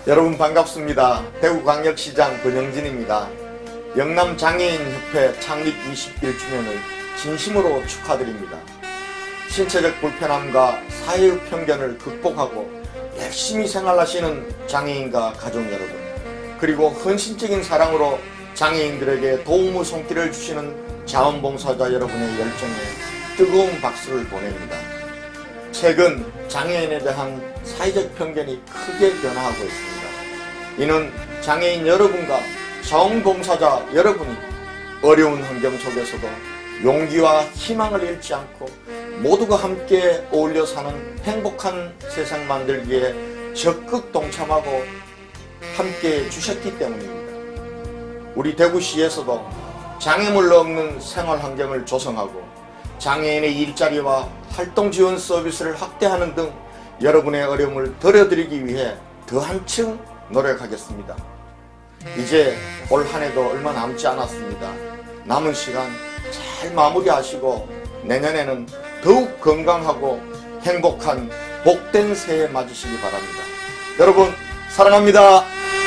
여러분 반갑습니다. 대구광역시장 권영진입니다. 영남장애인협회 창립 21주년을 진심으로 축하드립니다. 신체적 불편함과 사회의 편견을 극복하고 열심히 생활하시는 장애인과 가족 여러분, 그리고 헌신적인 사랑으로 장애인들에게 도움의 손길을 주시는 자원봉사자 여러분의 열정에 뜨거운 박수를 보냅니다. 최근 장애인에 대한 사회적 편견이 크게 변화하고 있습니다. 이는 장애인 여러분과 자원봉사자 여러분이 어려운 환경 속에서도 용기와 희망을 잃지 않고 모두가 함께 어울려 사는 행복한 세상 만들기에 적극 동참하고 함께 주셨기 때문입니다. 우리 대구시에서도 장애물 없는 생활 환경을 조성하고 장애인의 일자리와 활동 지원 서비스를 확대하는 등 여러분의 어려움을 덜어드리기 위해 더 한층 노력하겠습니다. 이제 올 한 해도 얼마 남지 않았습니다. 남은 시간 잘 마무리하시고 내년에는 더욱 건강하고 행복한 복된 새해 맞으시기 바랍니다. 여러분 사랑합니다.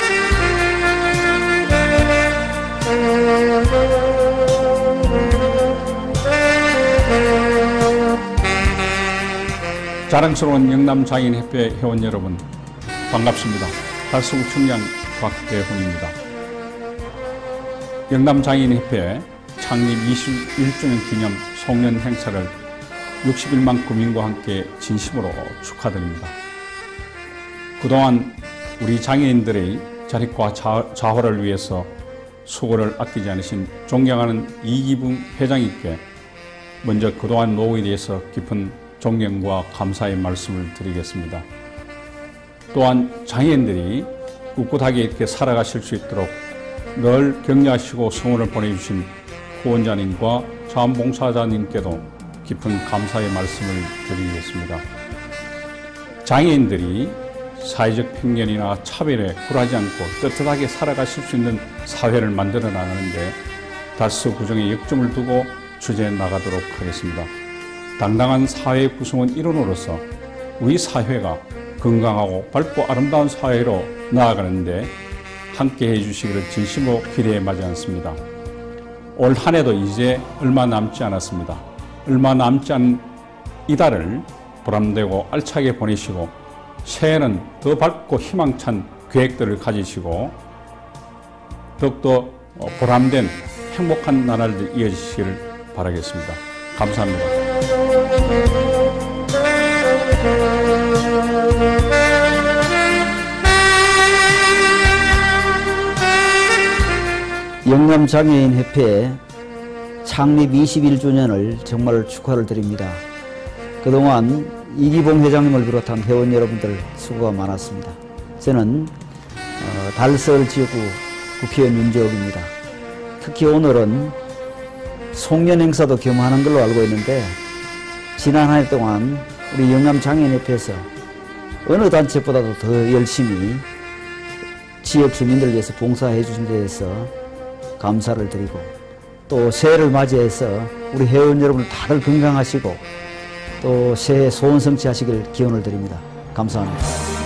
자랑스러운 영남장애인협회 회원 여러분 반갑습니다. 달서구 청장 박대훈입니다. 영남장애인협회 창립 21주년 기념 송년 행사를 61만 구민과 함께 진심으로 축하드립니다. 그동안 우리 장애인들의 자립과 자활을 위해서 수고를 아끼지 않으신 존경하는 이기붕 회장님께 먼저 그동안 노고에 대해서 깊은 존경과 감사의 말씀을 드리겠습니다. 또한 장애인들이 꿋꿋하게 이렇게 살아가실 수 있도록 늘 격려하시고 성원을 보내주신 후원자님과 자원봉사자님께도 깊은 감사의 말씀을 드리겠습니다. 장애인들이 사회적 편견이나 차별에 굴하지 않고 떳떳하게 살아가실 수 있는 사회를 만들어 나가는데 달서 구정에 역점을 두고 추진해 나가도록 하겠습니다. 당당한 사회 구성원 일원으로서 우리 사회가 건강하고 밝고 아름다운 사회로 나아가는데 함께 해주시기를 진심으로 기대해 마지 않습니다. 올 한 해도 이제 얼마 남지 않았습니다. 얼마 남지 않은 이달을 보람되고 알차게 보내시고 새해는 더 밝고 희망찬 계획들을 가지시고 더욱더 보람된 행복한 나날들 이어지시기를 바라겠습니다. 감사합니다. 영남장애인협회 창립 21주년을 정말 축하를 드립니다. 그동안 이기봉 회장님을 비롯한 회원 여러분들 수고가 많았습니다. 저는 달서울 지역구 국회의원 윤재옥입니다. 특히 오늘은 송년 행사도 겸하는 걸로 알고 있는데 지난 한 해 동안 우리 영남장애인협회에서 어느 단체보다도 더 열심히 지역 주민들을 위해서 봉사해 주신 데 대해서 감사를 드리고 또 새해를 맞이해서 우리 회원 여러분 다들 건강하시고 또 새해 소원 성취하시길 기원을 드립니다. 감사합니다.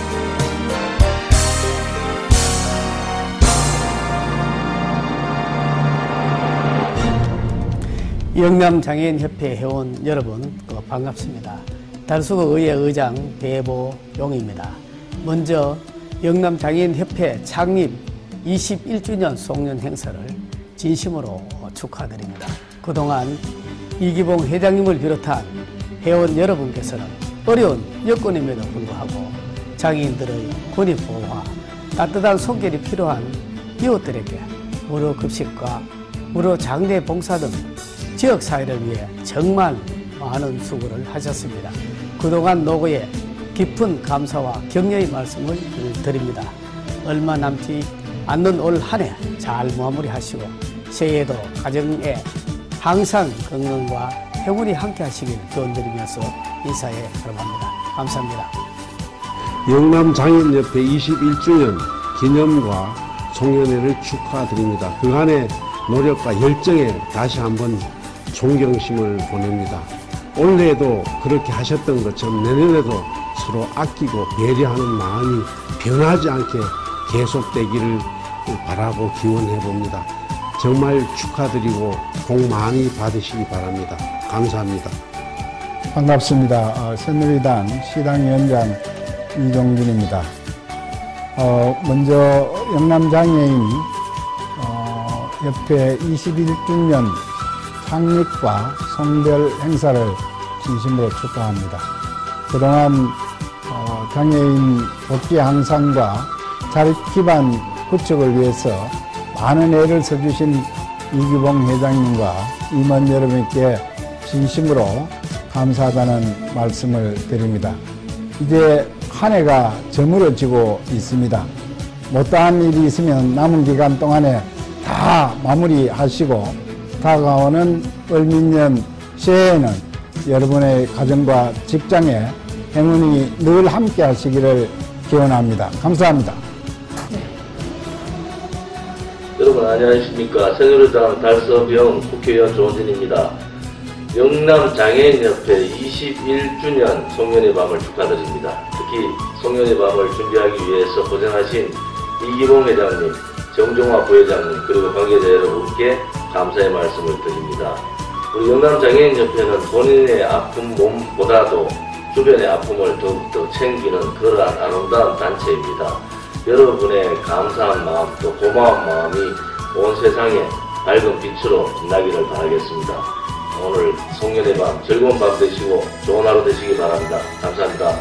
영남장애인협회 회원 여러분 반갑습니다. 달서구 의회 의장 배보용입니다. 먼저 영남장애인협회 창립 21주년 송년 행사를 진심으로 축하드립니다. 그동안 이기봉 회장님을 비롯한 회원 여러분께서는 어려운 여건임에도 불구하고 장애인들의 권익보호와 따뜻한 손길이 필요한 이웃들에게 무료 급식과 무료 장례 봉사 등 지역사회를 위해 정말 많은 수고를 하셨습니다. 그동안 노고에 깊은 감사와 격려의 말씀을 드립니다. 얼마 남지 않는 올 한 해 잘 마무리하시고 새해에도 가정에 항상 건강과 행운이 함께 하시길 기원드리면서 인사에 들어갑니다. 감사합니다. 영남장애인협회 21주년 기념과 송년회를 축하드립니다. 그간의 노력과 열정에 다시 한번 존경심을 보냅니다. 올해에도 그렇게 하셨던 것처럼 내년에도 서로 아끼고 배려하는 마음이 변하지 않게 계속되기를 바라고 기원해 봅니다. 정말 축하드리고 복 많이 받으시기 바랍니다. 감사합니다. 반갑습니다. 새누리당 시당위원장 이종균입니다. 먼저 영남장애인 협회 21주년 창립과 성별 행사를 진심으로 축하합니다. 그동안 장애인 복지 향상과 자립 기반 구축을 위해서 많은 애를 써주신 이기봉 회장님과 임원 여러분께 진심으로 감사하다는 말씀을 드립니다. 이제 한 해가 저물어지고 있습니다. 못다한 일이 있으면 남은 기간 동안에 다 마무리하시고 다가오는 을민년 새해에는 여러분의 가정과 직장에 행운이 늘 함께 하시기를 기원합니다. 감사합니다. 여러분 안녕하십니까. 새누리당 달서병 국회의원 조원진입니다. 영남장애인협회 21주년 송년회 밤을 축하드립니다. 특히 송년회 밤을 준비하기 위해서 고생하신 이기봉 회장님, 정종화 부회장님 그리고 관계자 여러분께 감사의 말씀을 드립니다. 우리 영남장애인협회는 본인의 아픈 몸보다도 주변의 아픔을 더욱더 챙기는 그러한 아름다운 단체입니다. 여러분의 감사한 마음 또 고마운 마음이 온 세상에 밝은 빛으로 빛나기를 바라겠습니다. 오늘 송년회 밤 즐거운 밤 되시고 좋은 하루 되시기 바랍니다. 감사합니다.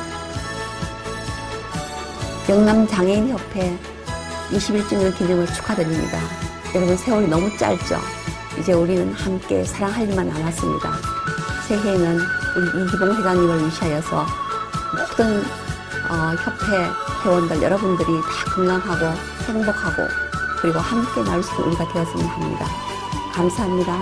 영남장애인협회 21주년 기념을 축하드립니다. 여러분 세월이 너무 짧죠? 이제 우리는 함께 사랑할 일만 남았습니다. 새해에는 우리 이기봉 회장님을 위시하여서 모든 협회 회원들 여러분들이 다 건강하고 행복하고 그리고 함께 나올 수 있는 우리가 되었으면 합니다. 감사합니다.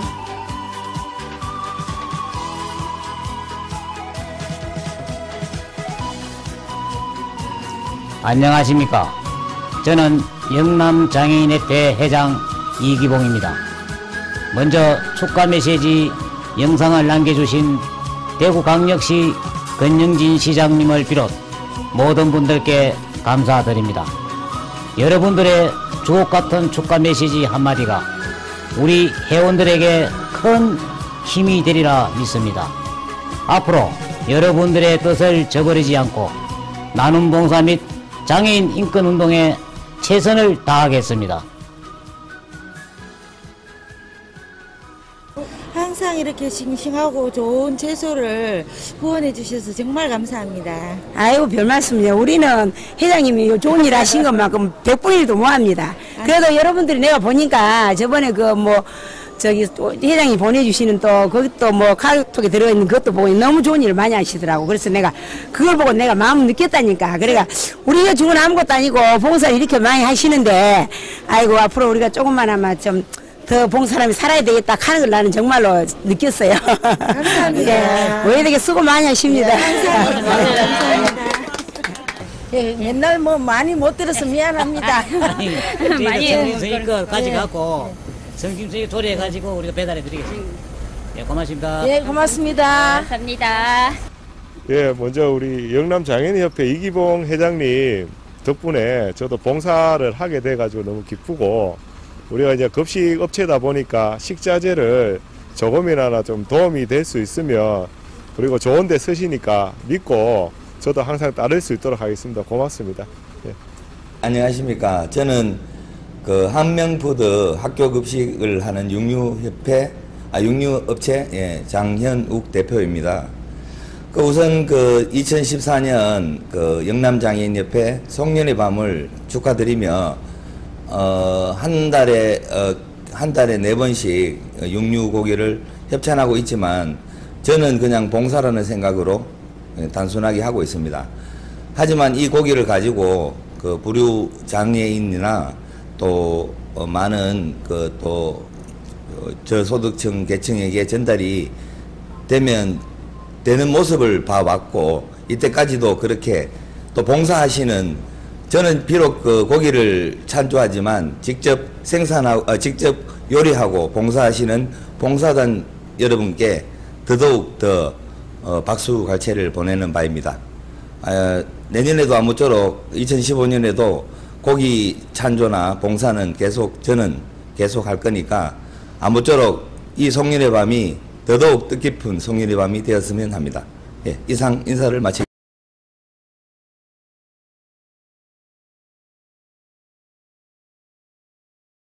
안녕하십니까. 저는 영남장애인협회 회장 이기봉입니다. 먼저 축하 메시지 영상을 남겨주신 대구광역시 권영진 시장님을 비롯 모든 분들께 감사드립니다. 여러분들의 주옥같은 축하 메시지 한마디가 우리 회원들에게 큰 힘이 되리라 믿습니다. 앞으로 여러분들의 뜻을 저버리지 않고 나눔 봉사 및 장애인 인권 운동에 최선을 다하겠습니다. 항상 이렇게 싱싱하고 좋은 채소를 후원해 주셔서 정말 감사합니다. 아이고 별 말씀이요. 우리는 회장님이 좋은 일 하신 것만큼 100분의 1도 못합니다. 그래도 여러분들이 내가 보니까 저번에 회장이 보내주시는 또 그것도 뭐 카톡에 들어있는 그것도 보고 너무 좋은 일을 많이 하시더라고. 그래서 내가 그걸 보고 내가 마음을 느꼈다니까. 그러니까 우리가 죽은 아무것도 아니고 봉사를 이렇게 많이 하시는데 아이고 앞으로 우리가 조금만 좀 더 봉사람이 살아야 되겠다 하는 걸 나는 정말로 느꼈어요. 감사합니다. 왜 이렇게 수고 많이 하십니다. 감사합니다. 예, 맨날 뭐 많이 못 들어서 미안합니다. 많이 성김성이 거 가져갖고 성김성이 도래해가지고 우리가 배달해 드리겠습니다. 예, 고맙습니다. 예, 고맙습니다. 감사합니다. 예, 먼저 우리 영남장애인협회 이기봉 회장님 덕분에 저도 봉사를 하게 돼가지고 너무 기쁘고 우리가 이제 급식 업체다 보니까 식자재를 조금이나마 좀 도움이 될 수 있으면 그리고 좋은 데 쓰시니까 믿고 저도 항상 따를 수 있도록 하겠습니다. 고맙습니다. 예. 안녕하십니까. 저는 그 한명푸드 학교급식을 하는 육류업체 장현욱 대표입니다. 우선 2014년 영남장애인협회 송년회 밤을 축하드리며 한 달에 4번씩 육류고기를 협찬하고 있지만 저는 그냥 봉사라는 생각으로 단순하게 하고 있습니다. 하지만 이 고기를 가지고 부류 장애인이나 또 많은 또 저소득층 계층에게 전달이 되는 모습을 봐왔고 이때까지도 그렇게 또 봉사하시는 저는 비록 고기를 찬조하지만 직접 직접 요리하고 봉사하시는 봉사단 여러분께 더더욱 더 박수 갈채를 보내는 바입니다. 내년에도 아무쪼록 2015년에도 고기 찬조나 봉사는 저는 계속 할 거니까 아무쪼록 이 송년회 밤이 더더욱 뜻깊은 송년회 밤이 되었으면 합니다. 예, 이상 인사를 마치겠습니다.